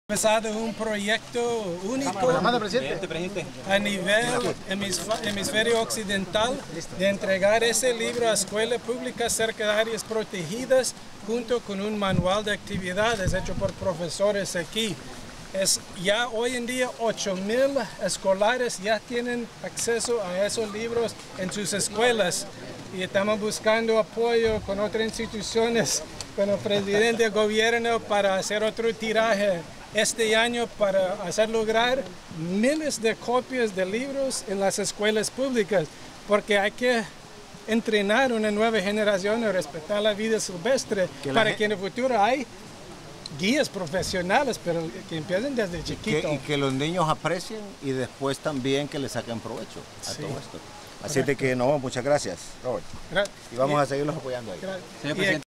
Empezado un proyecto único a nivel hemisferio occidental de entregar ese libro a escuelas públicas cerca de áreas protegidas junto con un manual de actividades hecho por profesores aquí. Ya hoy en día 8,000 escolares ya tienen acceso a esos libros en sus escuelas y estamos buscando apoyo con otras instituciones, con el presidente del gobierno para hacer otro tiraje este año para hacer lograr miles de copias de libros en las escuelas públicas, porque hay que entrenar una nueva generación a respetar la vida silvestre para que en el futuro hay guías profesionales, pero que empiecen desde chiquito. Y que los niños aprecien y después también que le saquen provecho a todo esto. Así de que no, muchas gracias, Robert. Y vamos a seguirlos apoyando ahí. Gracias.